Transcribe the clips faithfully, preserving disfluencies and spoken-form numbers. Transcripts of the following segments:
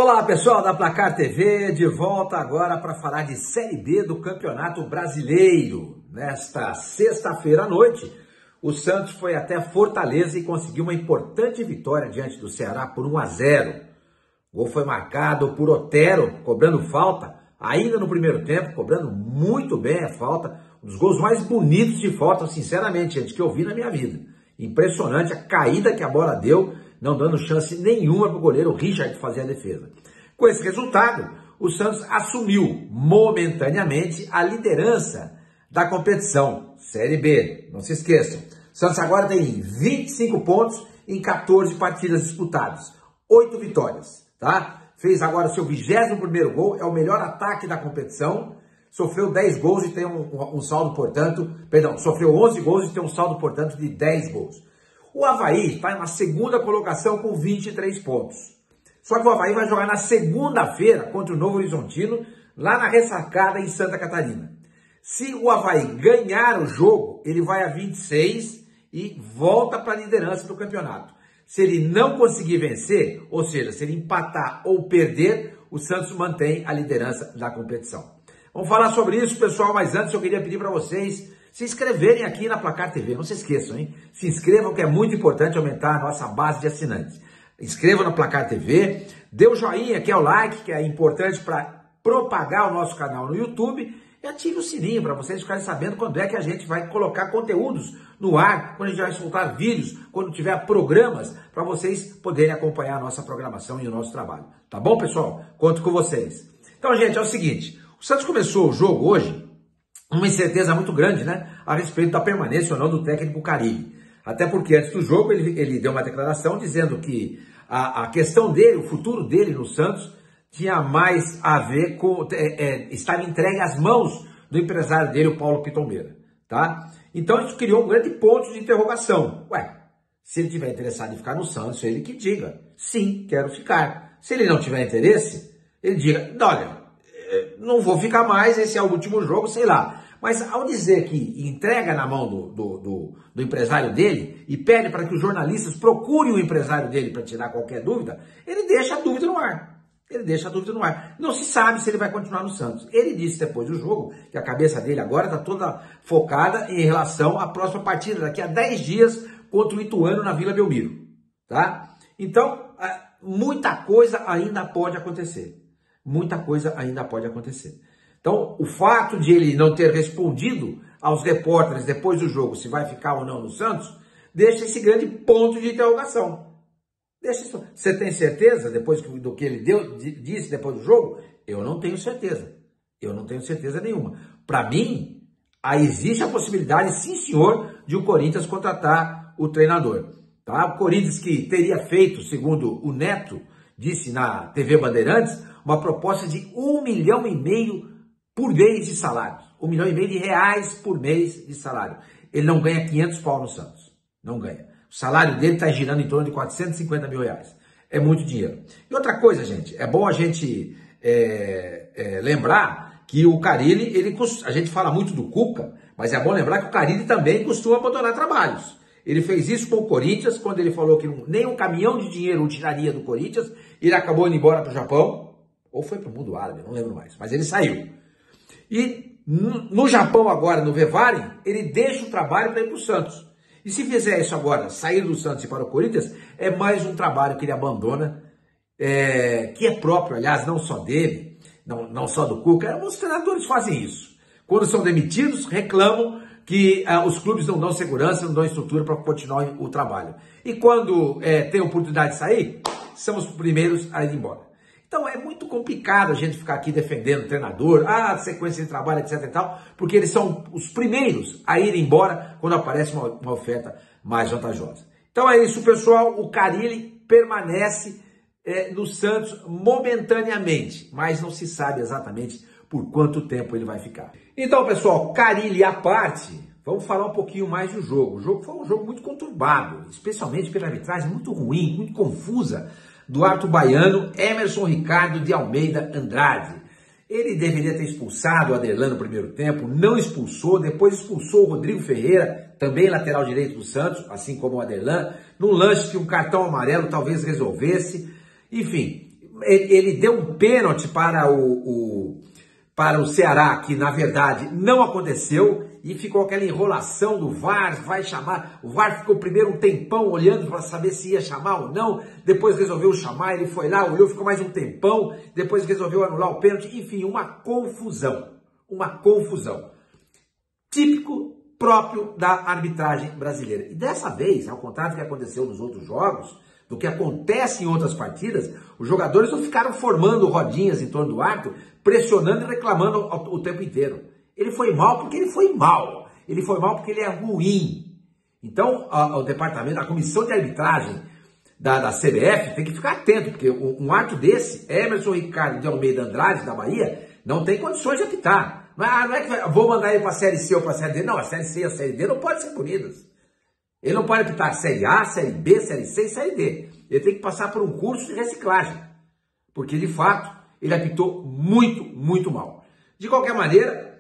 Olá pessoal da Placar T V, de volta agora para falar de Série B do Campeonato Brasileiro. Nesta sexta-feira à noite, o Santos foi até Fortaleza e conseguiu uma importante vitória diante do Ceará por um a zero. O gol foi marcado por Otero, cobrando falta, ainda no primeiro tempo, cobrando muito bem a falta. Um dos gols mais bonitos de falta, sinceramente, gente, que eu vi na minha vida. Impressionante a caída que a bola deu, não dando chance nenhuma para o goleiro Richard fazer a defesa. Com esse resultado, o Santos assumiu momentaneamente a liderança da competição Série B. Não se esqueçam, o Santos agora tem vinte e cinco pontos em quatorze partidas disputadas, oito vitórias, tá? Fez agora o seu vigésimo primeiro gol, é o melhor ataque da competição, sofreu dez gols e tem um, um, um saldo, portanto, perdão, sofreu onze gols e tem um saldo, portanto, de dez gols. O Avaí está na segunda colocação com vinte e três pontos. Só que o Avaí vai jogar na segunda-feira contra o Novo Horizontino, lá na Ressacada, em Santa Catarina. Se o Avaí ganhar o jogo, ele vai a vinte e seis e volta para a liderança do campeonato. Se ele não conseguir vencer, ou seja, se ele empatar ou perder, o Santos mantém a liderança da competição. Vamos falar sobre isso, pessoal, mas antes eu queria pedir para vocês se inscreverem aqui na Placar T V. Não se esqueçam, hein? Se inscrevam, que é muito importante aumentar a nossa base de assinantes. Inscrevam na Placar T V, dê o joinha, que é o like, que é importante para propagar o nosso canal no YouTube, e ative o sininho para vocês ficarem sabendo quando é que a gente vai colocar conteúdos no ar, quando a gente vai soltar vídeos, quando tiver programas, para vocês poderem acompanhar a nossa programação e o nosso trabalho. Tá bom, pessoal? Conto com vocês. Então, gente, é o seguinte, o Santos começou o jogo hoje uma incerteza muito grande, né, a respeito da permanência ou não do técnico Carille. Até porque antes do jogo ele, ele deu uma declaração dizendo que a, a questão dele, o futuro dele no Santos, tinha mais a ver com é, é, estar entregue às mãos do empresário dele, o Paulo Pitombeira, tá? Então isso criou um grande ponto de interrogação. Ué, se ele tiver interessado em ficar no Santos, ele que diga, sim, quero ficar. Se ele não tiver interesse, ele diga, olha, não vou ficar mais, esse é o último jogo, sei lá. Mas ao dizer que entrega na mão do, do, do, do empresário dele e pede para que os jornalistas procurem o empresário dele para tirar qualquer dúvida, ele deixa a dúvida no ar. Ele deixa a dúvida no ar. Não se sabe se ele vai continuar no Santos. Ele disse depois do jogo que a cabeça dele agora está toda focada em relação à próxima partida, daqui a dez dias, contra o Ituano na Vila Belmiro. Tá? Então, muita coisa ainda pode acontecer. Muita coisa ainda pode acontecer. Então, o fato de ele não ter respondido aos repórteres depois do jogo se vai ficar ou não no Santos, deixa esse grande ponto de interrogação. Deixa isso. Você tem certeza, depois do que ele deu, disse depois do jogo? Eu não tenho certeza. Eu não tenho certeza nenhuma. Para mim, existe a possibilidade, sim senhor, de o Corinthians contratar o treinador. Tá? O Corinthians que teria feito, segundo o Neto disse na T V Bandeirantes, uma proposta de um milhão e meio por mês de salário. Um milhão e meio de reais por mês de salário. Ele não ganha quinhentos pau no Santos. Não ganha. O salário dele está girando em torno de quatrocentos e cinquenta mil reais. É muito dinheiro. E outra coisa, gente, é bom a gente é, é, lembrar que o Carille, ele, a gente fala muito do Cuca, mas é bom lembrar que o Carille também costuma abandonar trabalhos. Ele fez isso com o Corinthians, quando ele falou que nem um caminhão de dinheiro o tiraria do Corinthians, ele acabou indo embora para o Japão, ou foi para o mundo árabe, não lembro mais, mas ele saiu. E no Japão agora, no Vevaren, ele deixa o trabalho para ir para o Santos. E se fizer isso agora, sair do Santos e para o Corinthians, é mais um trabalho que ele abandona, é, que é próprio, aliás, não só dele, não, não só do Cuca, os treinadores fazem isso. Quando são demitidos, reclamam que ah, os clubes não dão segurança, não dão estrutura para continuar o trabalho. E quando é, tem a oportunidade de sair, são os primeiros a ir embora. Então é muito complicado a gente ficar aqui defendendo o treinador, a sequência de trabalho, etc e tal, porque eles são os primeiros a ir embora quando aparece uma, uma oferta mais vantajosa. Então é isso, pessoal. O Carille permanece é, no Santos momentaneamente, mas não se sabe exatamente por quanto tempo ele vai ficar. Então, pessoal, Carille à parte, vamos falar um pouquinho mais do jogo. O jogo foi um jogo muito conturbado, especialmente pela arbitragem muito ruim, muito confusa, do árbitro baiano Emerson Ricardo de Almeida Andrade. Ele deveria ter expulsado o Aderlan no primeiro tempo, não expulsou, depois expulsou o Rodrigo Ferreira, também lateral direito do Santos, assim como o Aderlan, num lance que um cartão amarelo talvez resolvesse. Enfim, ele deu um pênalti para o, o, para o Ceará, que na verdade não aconteceu, e ficou aquela enrolação do V A R, vai chamar. O V A R ficou primeiro um tempão olhando para saber se ia chamar ou não, depois resolveu chamar, ele foi lá, olhou, ficou mais um tempão, depois resolveu anular o pênalti, enfim, uma confusão, uma confusão. Típico, próprio da arbitragem brasileira. E dessa vez, ao contrário do que aconteceu nos outros jogos, do que acontece em outras partidas, os jogadores não ficaram formando rodinhas em torno do árbitro, pressionando e reclamando o, o tempo inteiro. Ele foi mal porque ele foi mal. Ele foi mal porque ele é ruim. Então, a, o departamento, a comissão de arbitragem da, da C B F tem que ficar atento, porque um, um árbitro desse, Emerson Ricardo de Almeida Andrade, da Bahia, não tem condições de apitar. Não é, não é que vai, vou mandar ele para a Série C ou para a Série D. Não, a Série C e a Série D não podem ser punidas. Ele não pode apitar Série A, Série B, Série C e Série D. Ele tem que passar por um curso de reciclagem. Porque, de fato, ele apitou muito, muito mal. De qualquer maneira,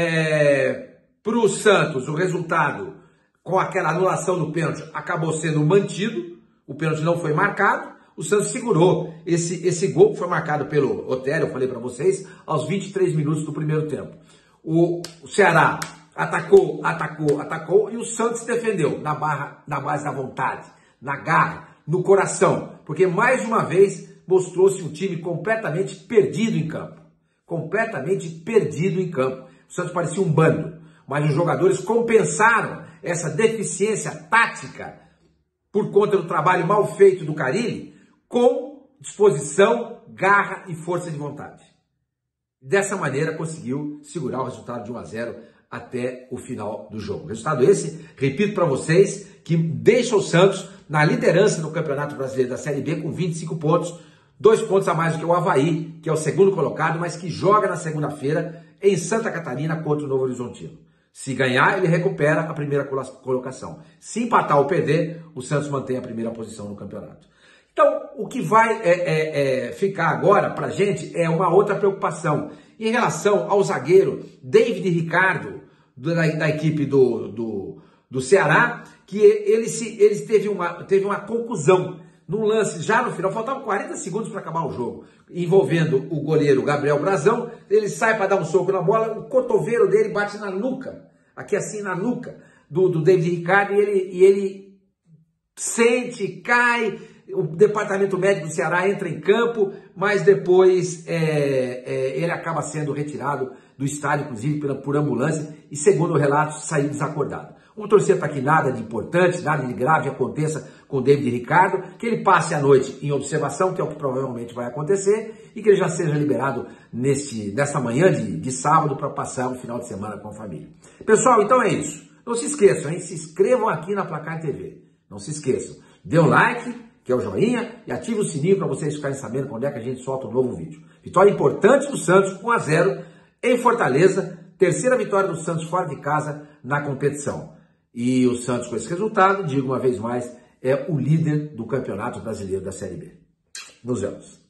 é, para o Santos, o resultado, com aquela anulação do pênalti, acabou sendo mantido. O pênalti não foi marcado. O Santos segurou esse, esse gol que foi marcado pelo Otério, eu falei para vocês, aos vinte e três minutos do primeiro tempo. O, o Ceará atacou, atacou, atacou e o Santos defendeu na, barra, na base da vontade, na garra, no coração. Porque mais uma vez mostrou-se um time completamente perdido em campo. Completamente perdido em campo. O Santos parecia um bando, mas os jogadores compensaram essa deficiência tática por conta do trabalho mal feito do Carille, com disposição, garra e força de vontade. Dessa maneira conseguiu segurar o resultado de um a zero até o final do jogo. O resultado esse, repito para vocês, que deixa o Santos na liderança do Campeonato Brasileiro da Série B com vinte e cinco pontos, dois pontos a mais do que o Avaí, que é o segundo colocado, mas que joga na segunda-feira em Santa Catarina contra o Novo Horizontino. Se ganhar, ele recupera a primeira colocação. Se empatar ou perder, o Santos mantém a primeira posição no campeonato. Então, o que vai é, é, é, ficar agora para a gente é uma outra preocupação. Em relação ao zagueiro David Ricardo, da, da equipe do, do, do Ceará, que ele, se, ele teve, uma, teve uma conclusão num lance já no final, faltavam quarenta segundos para acabar o jogo, envolvendo o goleiro Gabriel Brazão. Ele sai para dar um soco na bola, o cotovelo dele bate na nuca, aqui assim na nuca do, do David Ricardo, e ele, e ele sente, cai. O departamento médico do Ceará entra em campo, mas depois é, é, ele acaba sendo retirado do estádio, inclusive pela, por ambulância, e segundo o relato, saiu desacordado. Vamos torcer para que nada de importante, nada de grave aconteça com o David Ricardo, que ele passe a noite em observação, que é o que provavelmente vai acontecer, e que ele já seja liberado nesse, nessa manhã de, de sábado para passar o final de semana com a família. Pessoal, então é isso. Não se esqueçam, hein? Se inscrevam aqui na Placar T V. Não se esqueçam. Dê um like, que é o joinha, e ative o sininho para vocês ficarem sabendo quando é que a gente solta um novo vídeo. Vitória importante do Santos, um a zero, em Fortaleza, terceira vitória do Santos fora de casa na competição. E o Santos, com esse resultado, digo uma vez mais, é o líder do Campeonato Brasileiro da Série B. Nos vemos.